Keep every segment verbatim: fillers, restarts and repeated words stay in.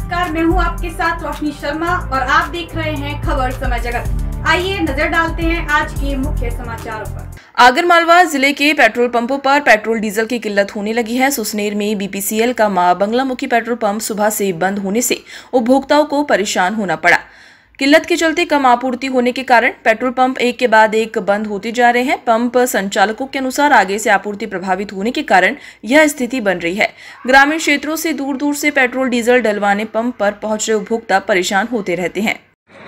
नमस्कार, मैं हूं आपके साथ रोशनी शर्मा और आप देख रहे हैं खबर समय जगत। आइए नजर डालते हैं आज के मुख्य समाचारों पर। आगरमालवा जिले के पेट्रोल पंपों पर पेट्रोल डीजल की किल्लत होने लगी है। सुसनेर में बीपीसीएल का मां बंगलामुखी पेट्रोल पंप सुबह से बंद होने से उपभोक्ताओं को परेशान होना पड़ा। किल्लत के चलते कम आपूर्ति होने के कारण पेट्रोल पंप एक के बाद एक बंद होते जा रहे हैं। पंप संचालकों के अनुसार आगे से आपूर्ति प्रभावित होने के कारण यह स्थिति बन रही है। ग्रामीण क्षेत्रों से दूर दूर से पेट्रोल डीजल डलवाने पंप पर पहुंच रहे उपभोक्ता परेशान होते रहते हैं।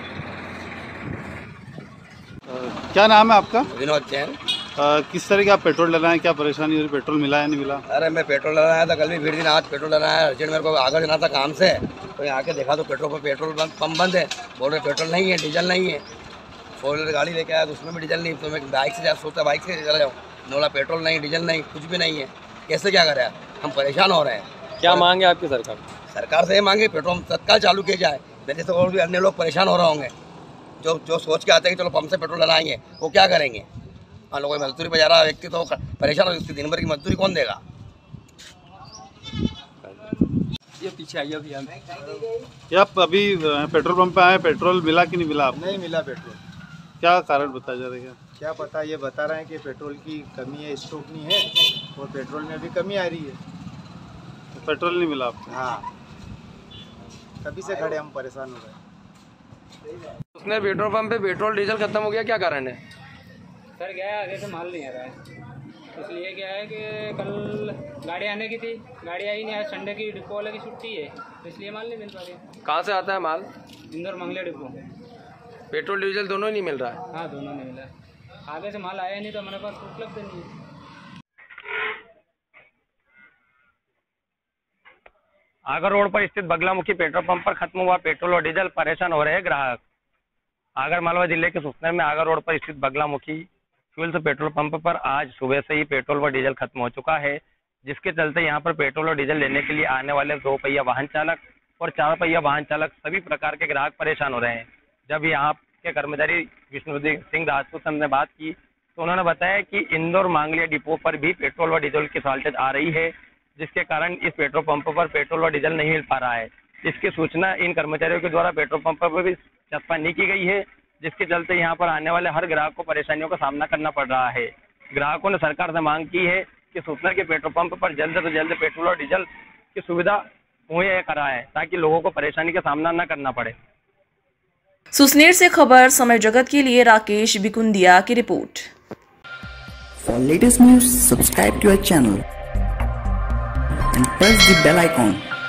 क्या नाम है आपका? विनोद जैन। किस तरह का पेट्रोल डलाएं, क्या परेशानी हो रही? पेट्रोल मिला है नहीं मिला? अरे मैं पेट्रोल डलाया था, कल भी भीड़ दिन, आज पेट्रोल डलाया। अर्जेंट मेरे को आगे जाना था काम से, तो यहाँ आके देखा तो पेट्रोल पर पेट्रोल पंप बंद है। बोल रहे पेट्रोल नहीं है, डीजल नहीं है। फोर व्हीलर गाड़ी लेके आया तो उसमें भी डीजल नहीं, तो मैं बाइक से जा सोचता बाइक से चला जाऊँ, बोला पेट्रोल नहीं, डीजल नहीं, कुछ भी नहीं है। कैसे क्या करें? हम परेशान हो रहे हैं। क्या मांगे आपकी सरकार? सरकार से ये मांगे पेट्रोल तत्काल चालू किया जाए। मेरे से और भी अन्य लोग परेशाान हो रहे होंगे जो जो सोच के आते हैं कि चलो पंप से पेट्रोल डलाएंगे, वो क्या करेंगे? मान लो कोई मजदूरी पे जा रहा व्यक्ति तो परेशान हो, उसकी दिन भर की मजदूरी कौन देगा? ये पीछे आइए अभी हम ये आप अभी पेट्रोल पंप पे आए, पेट्रोल मिला कि नहीं मिला? आप नहीं मिला पेट्रोल। क्या कारण बता जा रहे हैं? क्या पता, ये बता रहे हैं कि पेट्रोल की कमी है, स्टॉक नहीं है और पेट्रोल में भी कमी आ रही है। तो पेट्रोल नहीं मिला आपको? हाँ, तभी से खड़े हम परेशान हो गए। उसने पेट्रोल पंप पे पेट्रोल डीजल खत्म हो गया, क्या कारण है? सर क्या है, आगे से माल नहीं आ रहा है, इसलिए क्या है कि कल गाड़ी आने की थी, गाड़ी आई नहीं। आज संडे की डिपो वाले की छुट्टी है, तो इसलिए माल नहीं मिल पा रहा। कहाँ से आता है माल? इंदौर मंगले डिपो। पेट्रोल डीजल दोनों ही नहीं मिल रहा है? हाँ, दोनों नहीं मिला। आगे से माल आया नहीं तो हमारे पास उपलब्ध नहीं है। आगर रोड पर स्थित बगलामुखी पेट्रोल पंप पर खत्म हुआ पेट्रोल और डीजल, परेशान हो रहे हैं ग्राहक। आगरमालवा जिले के सुसनेर में आगर रोड पर स्थित बगलामुखी फ्यूल्स पेट्रोल पंप पर आज सुबह से ही पेट्रोल व डीजल खत्म हो चुका है, जिसके चलते यहां पर पेट्रोल और डीजल लेने के लिए आने वाले दो पहिया वाहन चालक और चार पहिया वाहन चालक सभी प्रकार के ग्राहक परेशान हो रहे हैं। जब यहाँ के कर्मचारी विष्णुदेव सिंह राजपूत ने बात की तो उन्होंने बताया कि इंदौर मांगलिया डिपो पर भी पेट्रोल व डीजल की शॉर्टेज आ रही है, जिसके कारण इस पेट्रोल पंप पर पेट्रोल और डीजल नहीं मिल पा रहा है। इसकी सूचना इन कर्मचारियों के द्वारा पेट्रोल पंप पर भी चस्पानी की गई है, जिसके चलते यहां पर आने वाले हर ग्राहक को परेशानियों का सामना करना पड़ रहा है। ग्राहकों ने सरकार से मांग की है कि सुसनेर के पेट्रोल पंप पर जल्द से जल्द पेट्रोल और डीजल की सुविधा मुहैया कराए, ताकि लोगों को परेशानी का सामना न करना पड़े। सुसनेर से खबर समय जगत के लिए राकेश बिकुंदिया की report. For latest news, subscribe to our channel and press the bell icon.